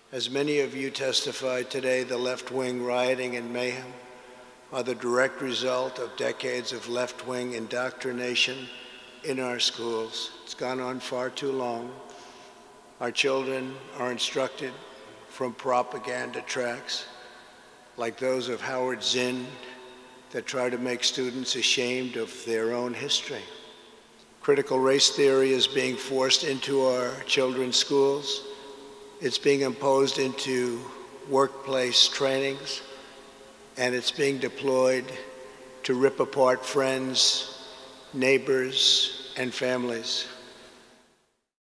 As many of you testified today, the left-wing rioting and mayhem are the direct result of decades of left-wing indoctrination in our schools. It's gone on far too long. Our children are instructed from propaganda tracks like those of Howard Zinn that try to make students ashamed of their own history. Critical race theory is being forced into our children's schools. It's being imposed into workplace trainings, and it's being deployed to rip apart friends, neighbors, and families.